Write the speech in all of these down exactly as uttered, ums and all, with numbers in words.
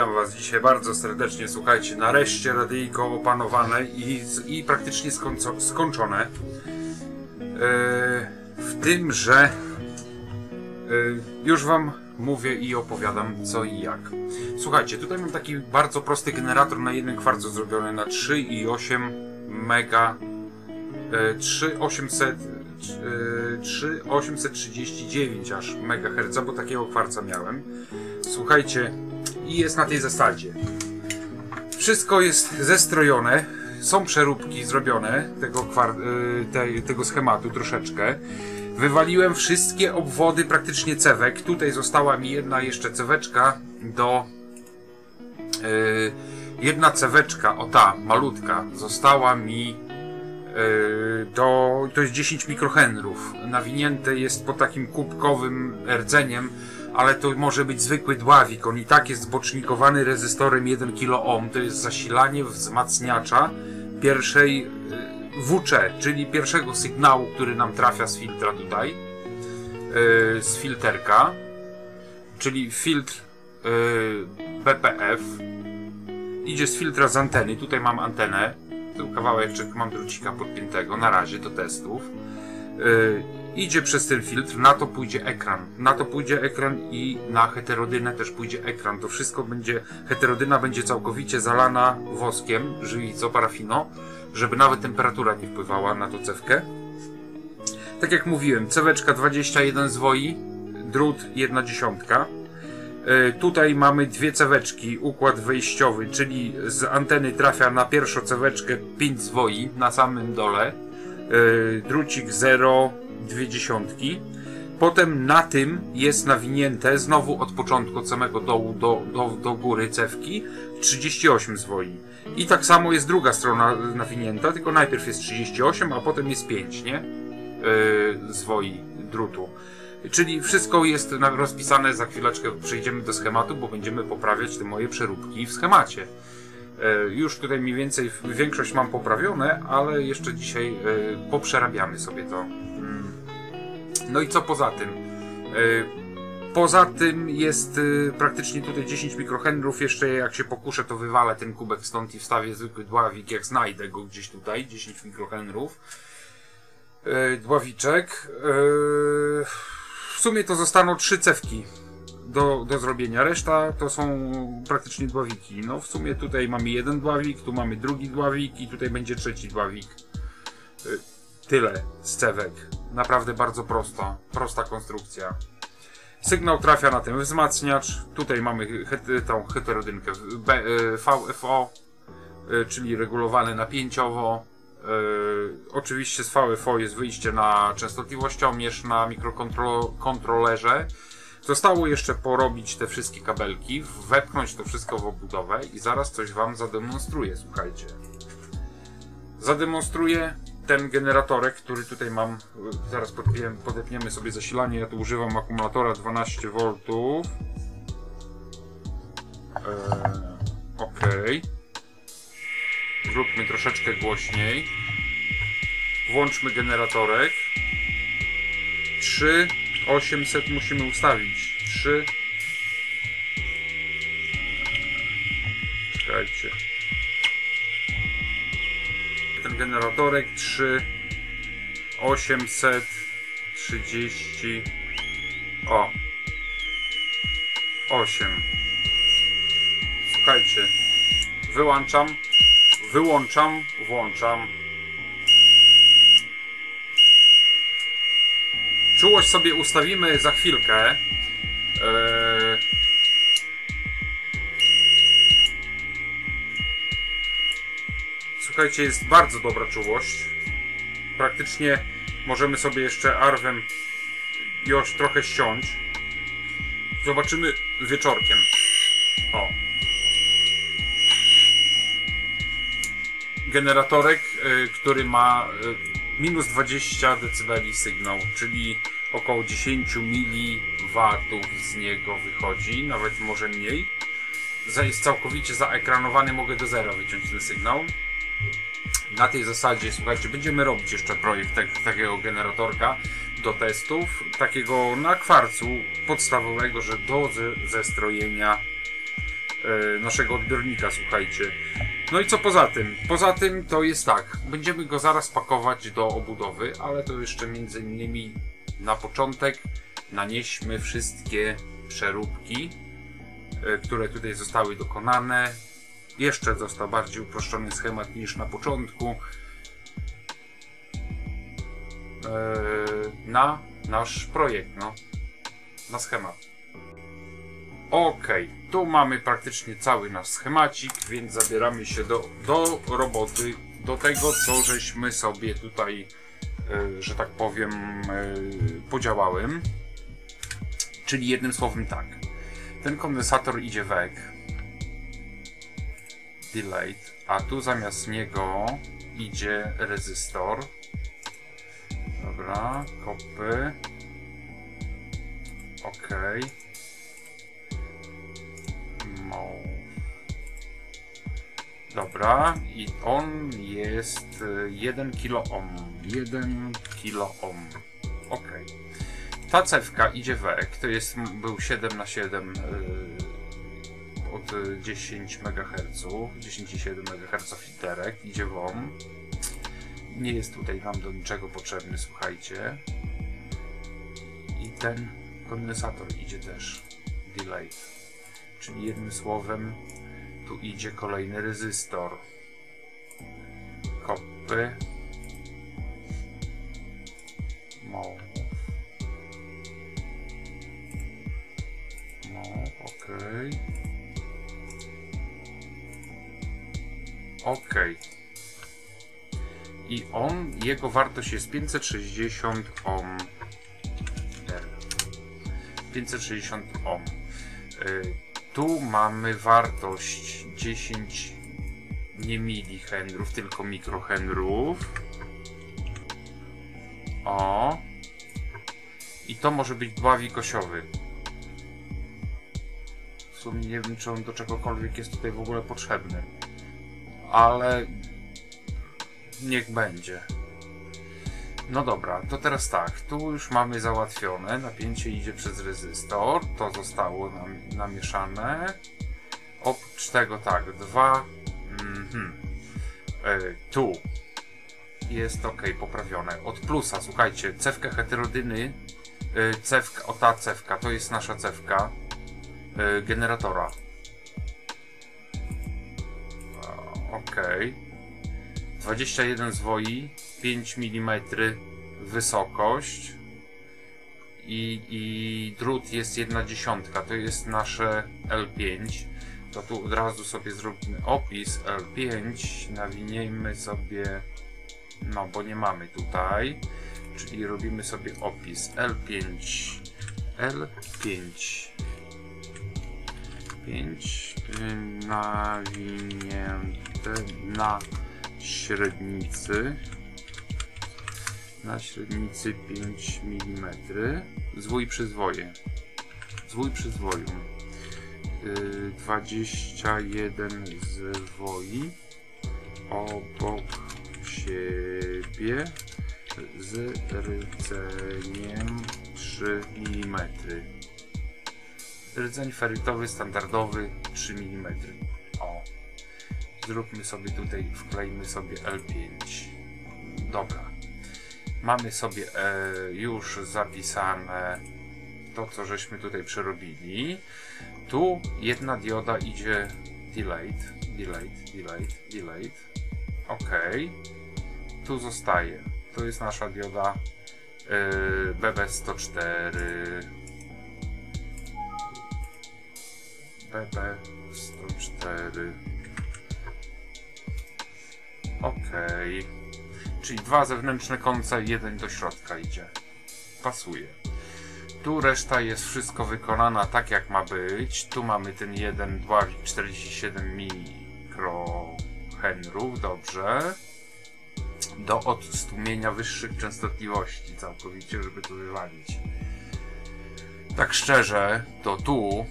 Witam Was dzisiaj bardzo serdecznie. Słuchajcie, nareszcie radyjko opanowane i, i praktycznie skońco, skończone. Yy, w tym, że yy, już Wam mówię i opowiadam co i jak. Słuchajcie, tutaj mam taki bardzo prosty generator na jednym kwarcu zrobiony na trzy i osiem mega, yy, trzy tysiące osiemset, yy, trzy tysiące osiemset trzydzieści dziewięć aż megaherca, bo takiego kwarca miałem. Słuchajcie, i jest na tej zasadzie. Wszystko jest zestrojone, są przeróbki zrobione tego, te, tego schematu troszeczkę. Wywaliłem wszystkie obwody praktycznie cewek. Tutaj została mi jedna jeszcze ceweczka do... Yy, jedna ceweczka, o ta, malutka, została mi yy, do... to jest dziesięć mikrohenrów. Nawinięte jest po takim kubkowym rdzeniem, ale to może być zwykły dławik. On i tak jest zbocznikowany rezystorem jeden kiloohm. To jest zasilanie wzmacniacza pierwszej W C, czyli pierwszego sygnału, który nam trafia z filtra tutaj, yy, z filterka, czyli filtr yy, B P F. Idzie z filtra z anteny. Tutaj mam antenę. Tu kawałek mam drucika podpiętego na razie do testów. Yy, Idzie przez ten filtr, na to pójdzie ekran. Na to pójdzie ekran i na heterodynę też pójdzie ekran. To wszystko będzie, heterodyna będzie całkowicie zalana woskiem, żywicą, parafino, żeby nawet temperatura nie wpływała na tą cewkę. Tak jak mówiłem, ceweczka dwadzieścia jeden zwoi, drut jedna dziesiątka. Yy, tutaj mamy dwie ceweczki, układ wejściowy, czyli z anteny trafia na pierwszą ceweczkę pięć zwoi na samym dole. Yy, drucik zero, dwie dziesiątki. Potem na tym jest nawinięte znowu od początku, od samego dołu do, do, do góry cewki trzydzieści osiem zwoi. I tak samo jest druga strona nawinięta, tylko najpierw jest trzydzieści osiem, a potem jest pięć, nie? Yy, zwoi drutu. Czyli wszystko jest rozpisane, za chwileczkę przejdziemy do schematu, bo będziemy poprawiać te moje przeróbki w schemacie. Już tutaj mniej więcej większość mam poprawione, ale jeszcze dzisiaj poprzerabiamy sobie to. No i co poza tym? Poza tym jest praktycznie tutaj dziesięć mikrohenrów. Jeszcze jak się pokuszę, to wywalę ten kubek stąd i wstawię zwykły dławik, jak znajdę go gdzieś tutaj. dziesięć mikrohenrów. Dławiczek. W sumie to zostaną trzy cewki Do, do zrobienia. Reszta to są praktycznie dławiki. No w sumie tutaj mamy jeden dławik, tu mamy drugi dławik i tutaj będzie trzeci dławik. Tyle z cewek. Naprawdę bardzo prosta, prosta konstrukcja. Sygnał trafia na ten wzmacniacz. Tutaj mamy het, tą heterodynkę B, V F O, czyli regulowane napięciowo. Oczywiście z V F O jest wyjście na częstotliwościomierz na mikrokontrolerze. Zostało jeszcze porobić te wszystkie kabelki, wepchnąć to wszystko w obudowę i zaraz coś Wam zademonstruję, słuchajcie. Zademonstruję ten generatorek, który tutaj mam, zaraz podepniemy, podepniemy sobie zasilanie, ja tu używam akumulatora dwanaście woltów. Eee, ok. Zróbmy troszeczkę głośniej. Włączmy generatorek. trzy tysiące osiemset musimy ustawić. trzy. Czekajcie. Ten generatorek trzy tysiące osiemset trzydzieści. O. osiem. Słuchajcie. Wyłączam. Wyłączam. Włączam. Czułość sobie ustawimy za chwilkę. Eee... Słuchajcie, jest bardzo dobra czułość. Praktycznie możemy sobie jeszcze arwem już trochę ściąć. Zobaczymy wieczorkiem. O. Generatorek, yy, który ma yy, minus dwadzieścia decybeli sygnał, czyli około dziesięć miliwatów z niego wychodzi, nawet może mniej. Jest całkowicie zaekranowany, mogę do zera wyciąć ten sygnał. Na tej zasadzie, słuchajcie, będziemy robić jeszcze projekt tak, takiego generatorka do testów, takiego na kwarcu podstawowego, że do ze, zestrojenia yy, naszego odbiornika, słuchajcie. No i co poza tym? Poza tym to jest tak, będziemy go zaraz pakować do obudowy, ale to jeszcze między innymi na początek nanieśmy wszystkie przeróbki, yy, które tutaj zostały dokonane. Jeszcze został bardziej uproszczony schemat niż na początku. Yy, na nasz projekt, no. Na schemat. Ok, tu mamy praktycznie cały nasz schemacik, więc zabieramy się do, do roboty, do tego, co żeśmy sobie tutaj, yy, że tak powiem, yy, podziałałem. Czyli jednym słowem tak. Ten kondensator idzie weg. Delayed, a tu zamiast niego idzie rezystor. Dobra, kopy. Ok. No. Dobra, i on jest jeden kilo ohm. jeden kilo ohm. Ok. Ta cewka idzie weg, to jest, był siedem na siedem yy, od dziesięć megaherców, dziesięć i siedem megaherców literek, idzie w ohm. Nie jest tutaj nam do niczego potrzebny, słuchajcie. I ten kondensator idzie też delayed. Czyli jednym słowem tu idzie kolejny rezystor. Kopy. No. No, okej. Okej. I on, jego wartość jest pięćset sześćdziesiąt ohm. pięćset sześćdziesiąt ohm. Yy, tu mamy wartość dziesięć, nie milihenrów, tylko mikrohenrów. O. I to może być dławik osiowy. W sumie nie wiem, czy on do czegokolwiek jest tutaj w ogóle potrzebny. Ale niech będzie. No dobra, to teraz tak, tu już mamy załatwione, napięcie idzie przez rezystor, to zostało nam namieszane. Oprócz tego tak, dwa, mm-hmm. yy, tu jest ok, poprawione. Od plusa, słuchajcie, cewka heterodyny, yy, cewka, o ta cewka, to jest nasza cewka yy, generatora. Ok. dwadzieścia jeden zwoi, pięć milimetrów wysokość i, i drut jest jedna dziesiątka, to jest nasze L pięć. To tu od razu sobie zrobimy opis L pięć, nawiniemy sobie, no bo nie mamy tutaj, czyli robimy sobie opis L pięć, L pięć, pięć nawinięte na średnicy, na średnicy pięć milimetrów, zwój przy zwoje, zwój przy zwoju, yy, dwadzieścia jeden zwoi obok siebie z rdzeniem trzy milimetry. Rdzeń ferytowy standardowy trzy milimetry. O. Zróbmy sobie tutaj, wklejmy sobie L pięć. Dobra. Mamy sobie e, już zapisane to, co żeśmy tutaj przerobili. Tu jedna dioda idzie delayed, delayed, delayed, delayed. Ok. Tu zostaje. To jest nasza dioda e, B B sto cztery. B B sto cztery. Ok. Czyli dwa zewnętrzne końce, jeden do środka idzie. Pasuje. Tu reszta jest wszystko wykonana tak, jak ma być. Tu mamy ten jeden dławik czterdzieści siedem mikrohenrów. Dobrze. Do odstłumienia wyższych częstotliwości całkowicie, żeby to wywalić. Tak szczerze, to tu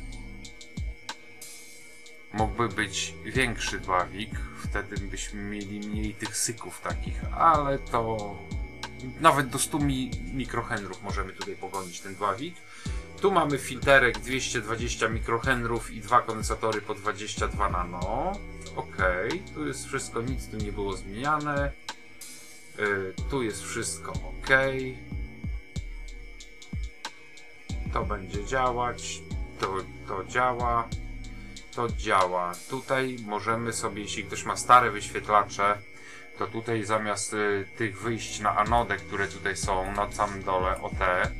mógłby być większy dławik, wtedy byśmy mieli mniej tych syków takich, ale to nawet do stu mikrohenrów możemy tutaj pogonić ten dławik. Tu mamy filterek dwieście dwadzieścia mikrohenrów i dwa kondensatory po dwadzieścia dwa nano. Ok, tu jest wszystko, nic tu nie było zmieniane. Yy, tu jest wszystko ok. To będzie działać. To, to działa. To działa. Tutaj możemy sobie, jeśli ktoś ma stare wyświetlacze, to tutaj zamiast y, tych wyjść na anodę, które tutaj są na samym dole, o te,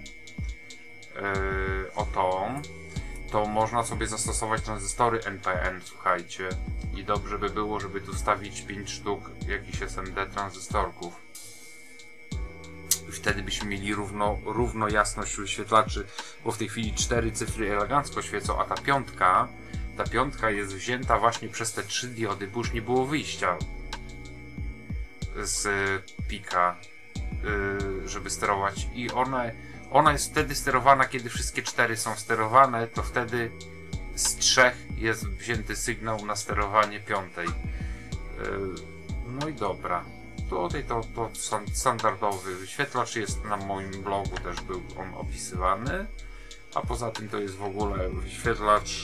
yy, o tą, to można sobie zastosować tranzystory N P N, słuchajcie. I dobrze by było, żeby tu stawić pięć sztuk jakichś S M D tranzystorków. I wtedy byśmy mieli równo, równo jasność wyświetlaczy, bo w tej chwili cztery cyfry elegancko świecą, a ta piątka, ta piątka jest wzięta właśnie przez te trzy diody, bo już nie było wyjścia z pika, żeby sterować. I one, ona jest wtedy sterowana, kiedy wszystkie cztery są sterowane, to wtedy z trzech jest wzięty sygnał na sterowanie piątej. No i dobra. Tutaj to, to standardowy wyświetlacz jest na moim blogu, też był on opisywany. A poza tym to jest w ogóle wyświetlacz,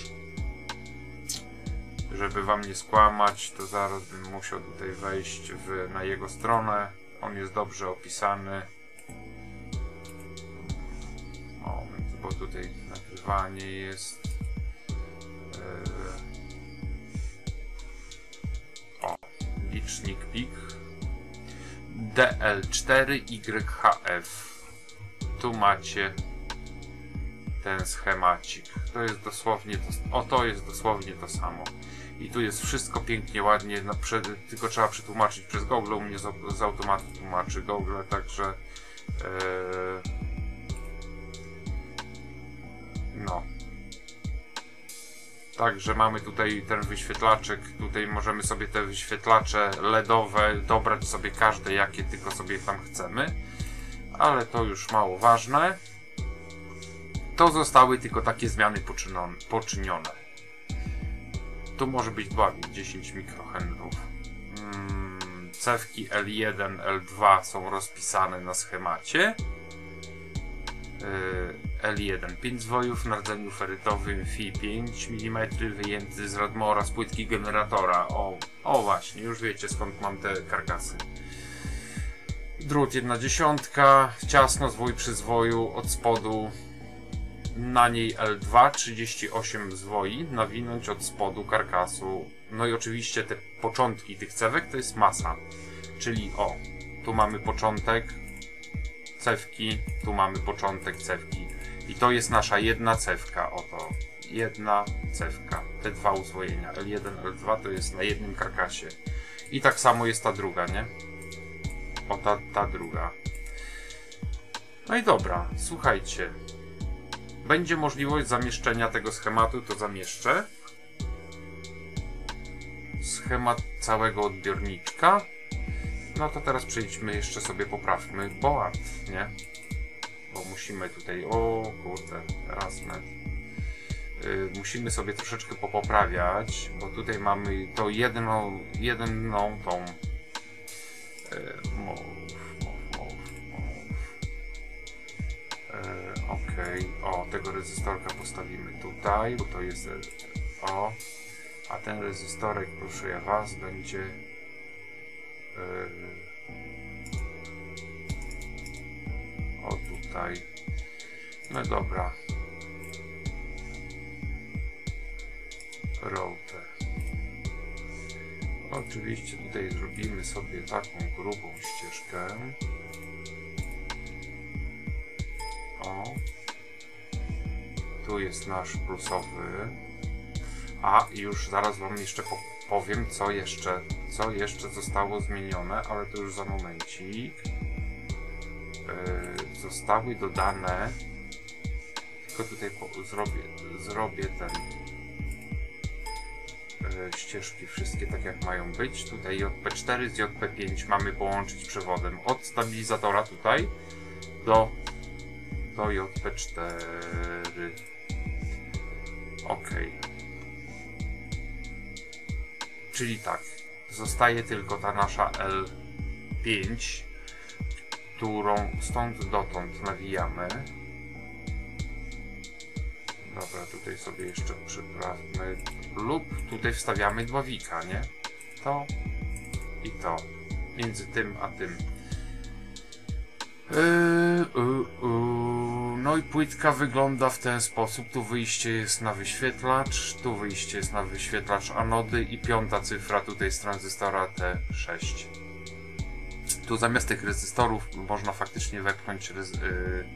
żeby wam nie skłamać, to zaraz bym musiał tutaj wejść w, na jego stronę. On jest dobrze opisany. Moment, bo tutaj nagrywanie jest. O, licznik pik. D L cztery Y H F. Tu macie ten schemacik. To jest dosłownie to, o to jest dosłownie to samo. I tu jest wszystko pięknie, ładnie, no, przed, tylko trzeba przetłumaczyć przez Google. U mnie z, z automatu tłumaczy Google, także yy, no. Także mamy tutaj ten wyświetlaczek, tutaj możemy sobie te wyświetlacze LEDowe dobrać sobie każde, jakie tylko sobie tam chcemy, ale to już mało ważne. To zostały tylko takie zmiany poczynione. Tu może być bawić dziesięć mikrohenrów. Hmm, cewki L jeden, L dwa są rozpisane na schemacie. L jeden pięć zwojów, na rdzeniu ferytowym Fi pięć milimetrów, wyjęty z Radmora z płytki generatora. O, o właśnie, już wiecie skąd mam te karkasy. Drut jedna dziesiątka, ciasno zwój przy zwoju od spodu, na niej L dwa, trzydzieści osiem zwoi, nawinąć od spodu karkasu. No i oczywiście te początki tych cewek to jest masa, czyli o, tu mamy początek cewki, tu mamy początek cewki. I to jest nasza jedna cewka, oto, jedna cewka, te dwa uzwojenia, L jeden, L dwa to jest na jednym karkasie. I tak samo jest ta druga, nie? O, ta, ta druga. No i dobra, słuchajcie. Będzie możliwość zamieszczenia tego schematu, to zamieszczę. Schemat całego odbiorniczka. No to teraz przejdźmy, jeszcze sobie poprawmy board, nie? Bo musimy tutaj, o kurde, raz metr. Yy, musimy sobie troszeczkę popoprawiać, bo tutaj mamy to jedną, jedną tą yy, move, move, move, move. Yy, ok, o, tego rezystorka postawimy tutaj, bo to jest, o, a ten rezystorek, proszę ja was, będzie yy, o tutaj. No dobra. Router. Oczywiście tutaj zrobimy sobie taką grubą ścieżkę. O. Tu jest nasz plusowy. A już zaraz wam jeszcze powiem, co jeszcze, co jeszcze zostało zmienione, ale to już za momencik. Yy, zostały dodane, tylko tutaj po, zrobię, zrobię ten yy, ścieżki wszystkie tak jak mają być. Tutaj J P cztery z J P pięć mamy połączyć przewodem od stabilizatora tutaj do, do J P cztery. Ok. Czyli tak, zostaje tylko ta nasza L pięć, którą stąd dotąd nawijamy. Dobra, tutaj sobie jeszcze przyprawmy. Lub tutaj wstawiamy dwa wika, nie? To i to. Między tym a tym. Yy, yy, yy. No i płytka wygląda w ten sposób. Tu wyjście jest na wyświetlacz, tu wyjście jest na wyświetlacz anody i piąta cyfra tutaj z tranzystora T sześć. Tu zamiast tych rezystorów można faktycznie wepchnąć rez yy.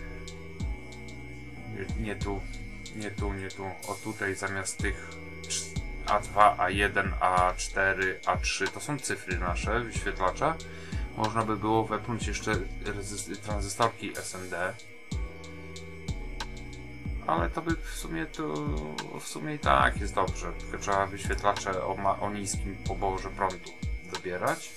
nie, nie tu, nie tu, nie tu. O tutaj zamiast tych A dwa, A jeden, A cztery, A trzy to są cyfry nasze wyświetlacza. Można by było wepchnąć jeszcze tranzystorki S M D. Ale to by w sumie to w sumie i tak jest dobrze. Tylko trzeba wyświetlacze o, ma, o niskim poborze prądu dobierać.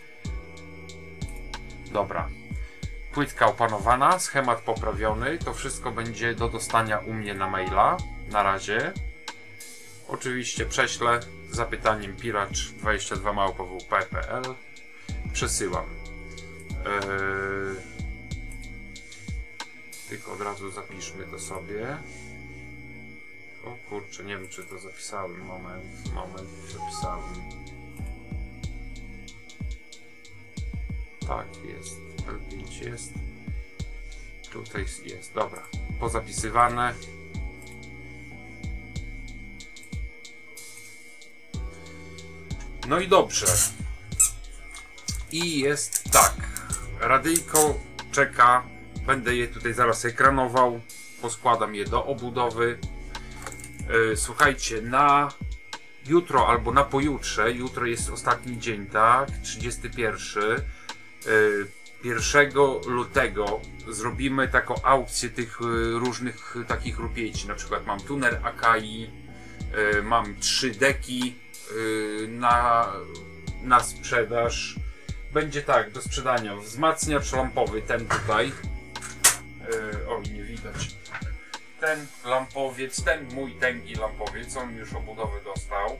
Dobra. Płytka opanowana, schemat poprawiony. To wszystko będzie do dostania u mnie na maila. Na razie. Oczywiście prześlę z zapytaniem piracz dwadzieścia dwa małpa w p kropka p l. Przesyłam. Eee... Tylko od razu zapiszmy to sobie. O kurczę, nie wiem czy to zapisałem. Moment, moment, zapisałem. Tak, jest. L pięć jest. Tutaj jest, dobra. Pozapisywane. No i dobrze. I jest tak. Radyjko czeka. Będę je tutaj zaraz ekranował. Poskładam je do obudowy. Yy, słuchajcie, na jutro albo na pojutrze. Jutro jest ostatni dzień, tak? trzydziesty pierwszy. Yy, pierwszego lutego zrobimy taką aukcję tych yy, różnych yy, takich rupieci. Na przykład mam tuner Akai. Yy, mam trzy deki yy, na, na sprzedaż. Będzie tak, do sprzedania wzmacniacz lampowy, ten tutaj. Yy, o, nie widać. Ten lampowiec, ten mój tęgi lampowiec, on już obudowę dostał.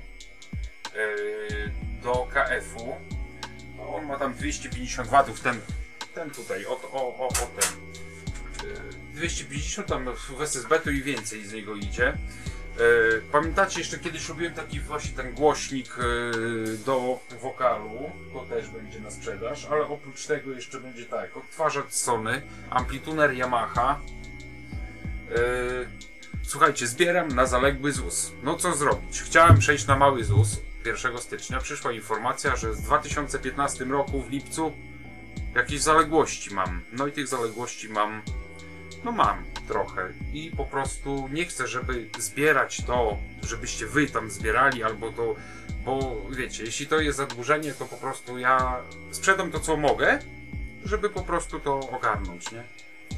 Yy, do K F-u. No, on ma tam dwieście pięćdziesiąt watów, ten, ten tutaj, o, o, o, o ten. Yy, dwieście pięćdziesiąt, tam w S S B to i więcej z niego idzie. Yy, pamiętacie, jeszcze kiedyś robiłem taki właśnie ten głośnik yy, do wokalu, to też będzie na sprzedaż, ale oprócz tego jeszcze będzie tak, odtwarzacz Sony, amplituner Yamaha. Yy, słuchajcie, zbieram na zaległy Z U S. No co zrobić? Chciałem przejść na mały Z U S pierwszego stycznia, przyszła informacja, że w dwa tysiące piętnastym roku w lipcu jakieś zaległości mam. No i tych zaległości mam No mam trochę i po prostu nie chcę, żeby zbierać to, żebyście wy tam zbierali albo to, bo wiecie, jeśli to jest zadłużenie, to po prostu ja sprzedam to co mogę, żeby po prostu to ogarnąć, nie?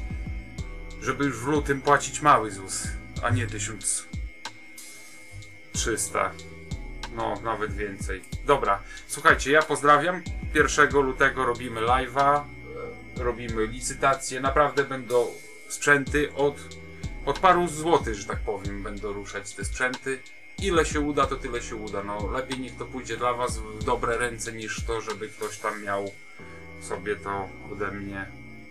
Żeby już w lutym płacić mały Z U S, a nie tysiąc trzysta, no nawet więcej. Dobra, słuchajcie, ja pozdrawiam, pierwszego lutego robimy live'a, robimy licytację, naprawdę będą sprzęty od, od paru złotych, że tak powiem, będą ruszać te sprzęty. Ile się uda, to tyle się uda. No, lepiej niech to pójdzie dla was w dobre ręce, niż to, żeby ktoś tam miał sobie to ode mnie.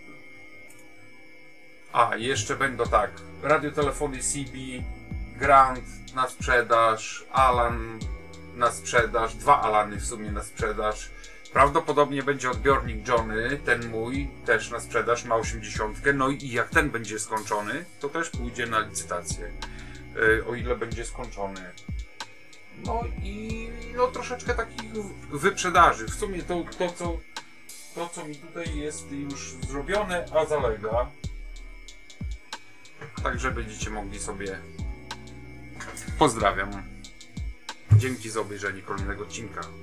A, jeszcze będą tak. Radiotelefony C B, Grand na sprzedaż, Alan na sprzedaż, dwa Alany w sumie na sprzedaż. Prawdopodobnie będzie odbiornik Johnny, ten mój, też na sprzedaż, ma osiemdziesiątkę. No i jak ten będzie skończony, to też pójdzie na licytację. Yy, o ile będzie skończony. No i no troszeczkę takich wyprzedaży. W sumie to, to, co, to co mi tutaj jest już zrobione, a zalega. Także będziecie mogli sobie... Pozdrawiam. Dzięki za obejrzenie kolejnego odcinka.